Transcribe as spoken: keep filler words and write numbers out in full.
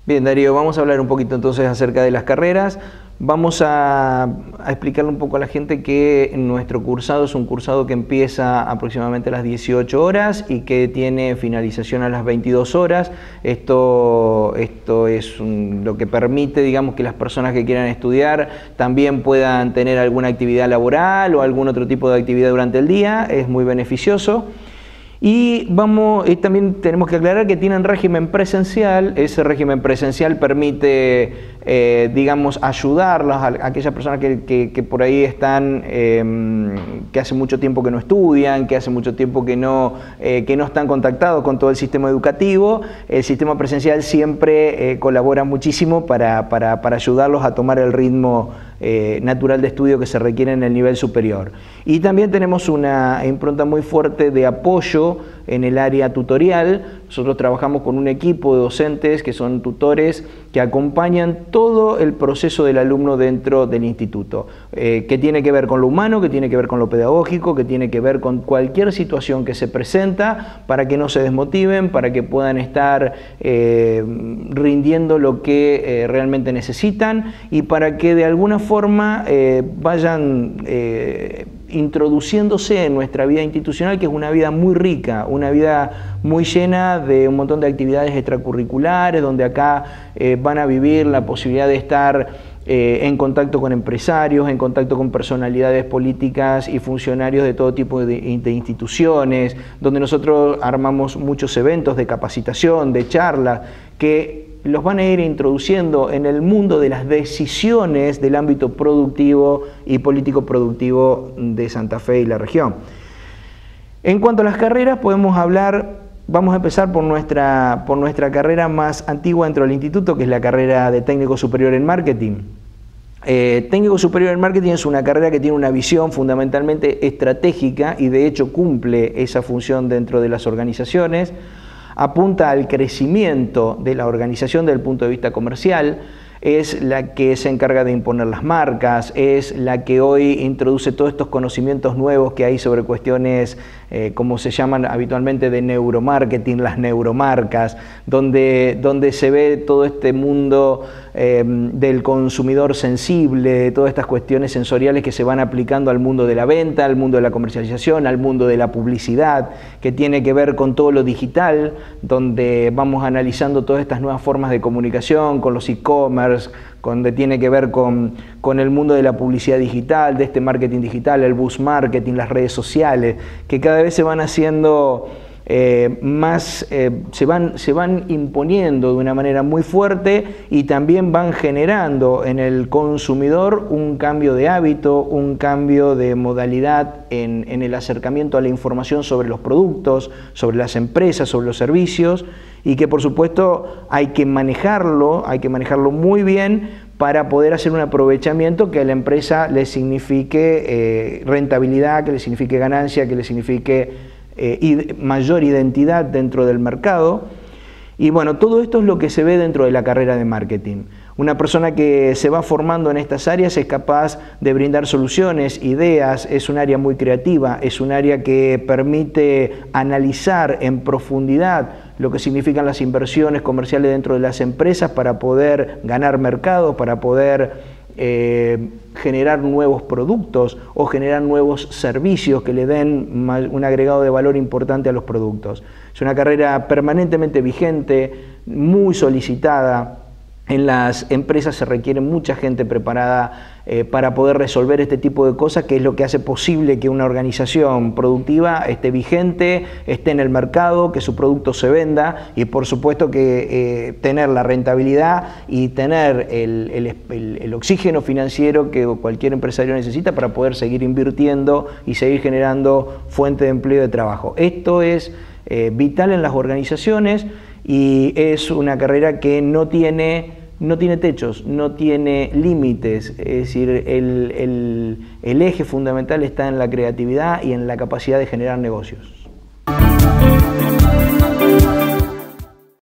Bien, Darío, vamos a hablar un poquito entonces acerca de las carreras. Vamos a, a explicarle un poco a la gente que nuestro cursado es un cursado que empieza aproximadamente a las dieciocho horas y que tiene finalización a las veintidós horas. Esto, esto es un, lo que permite, digamos, que las personas que quieran estudiar también puedan tener alguna actividad laboral o algún otro tipo de actividad durante el día. Es muy beneficioso. Y vamos, y también tenemos que aclarar que tienen régimen presencial. Ese régimen presencial permite, eh, digamos, ayudarlos a, a aquellas personas que, que, que por ahí están, eh, que hace mucho tiempo que no estudian, que hace mucho tiempo que no, eh, que no están contactados con todo el sistema educativo. El sistema presencial siempre eh, colabora muchísimo para, para, para ayudarlos a tomar el ritmo eh, natural de estudio que se requiere en el nivel superior. Y también tenemos una impronta muy fuerte de apoyo en el área tutorial. Nosotros trabajamos con un equipo de docentes que son tutores que acompañan todo el proceso del alumno dentro del instituto, eh, que tiene que ver con lo humano, que tiene que ver con lo pedagógico, que tiene que ver con cualquier situación que se presenta, para que no se desmotiven, para que puedan estar eh, rindiendo lo que eh, realmente necesitan y para que de alguna forma eh, vayan eh, introduciéndose en nuestra vida institucional, que es una vida muy rica, una vida muy llena de un montón de actividades extracurriculares, donde acá eh, van a vivir la posibilidad de estar eh, en contacto con empresarios, en contacto con personalidades políticas y funcionarios de todo tipo de, de instituciones, donde nosotros armamos muchos eventos de capacitación, de charlas, que los van a ir introduciendo en el mundo de las decisiones del ámbito productivo y político productivo de Santa Fe y la región. En cuanto a las carreras, podemos hablar, vamos a empezar por nuestra, por nuestra carrera más antigua dentro del instituto, que es la carrera de Técnico Superior en Marketing. Eh, Técnico Superior en Marketing es una carrera que tiene una visión fundamentalmente estratégica y de hecho cumple esa función dentro de las organizaciones. Apunta al crecimiento de la organización desde el punto de vista comercial, es la que se encarga de imponer las marcas, es la que hoy introduce todos estos conocimientos nuevos que hay sobre cuestiones, eh, como se llaman habitualmente, de neuromarketing, las neuromarcas, donde, donde se ve todo este mundo eh, del consumidor sensible, todas estas cuestiones sensoriales que se van aplicando al mundo de la venta, al mundo de la comercialización, al mundo de la publicidad, que tiene que ver con todo lo digital, donde vamos analizando todas estas nuevas formas de comunicación, con los e-commerce, donde tiene que ver con, con el mundo de la publicidad digital, de este marketing digital, el buzz marketing, las redes sociales, que cada vez se van haciendo eh, más, eh, se, van, se van imponiendo de una manera muy fuerte y también van generando en el consumidor un cambio de hábito, un cambio de modalidad en, en el acercamiento a la información sobre los productos, sobre las empresas, sobre los servicios, y que por supuesto hay que manejarlo, hay que manejarlo muy bien para poder hacer un aprovechamiento que a la empresa le signifique eh, rentabilidad, que le signifique ganancia, que le signifique eh, id- mayor identidad dentro del mercado. Y bueno, todo esto es lo que se ve dentro de la carrera de marketing. Una persona que se va formando en estas áreas es capaz de brindar soluciones, ideas, es un área muy creativa, es un área que permite analizar en profundidad lo que significan las inversiones comerciales dentro de las empresas para poder ganar mercados, para poder eh, generar nuevos productos o generar nuevos servicios que le den un agregado de valor importante a los productos. Es una carrera permanentemente vigente, muy solicitada. En las empresas se requiere mucha gente preparada eh, para poder resolver este tipo de cosas, que es lo que hace posible que una organización productiva esté vigente, esté en el mercado, que su producto se venda y por supuesto que eh, tener la rentabilidad y tener el, el, el, el oxígeno financiero que cualquier empresario necesita para poder seguir invirtiendo y seguir generando fuente de empleo y de trabajo. Esto es eh, vital en las organizaciones y es una carrera que no tiene no tiene techos, no tiene límites, es decir, el, el, el eje fundamental está en la creatividad y en la capacidad de generar negocios.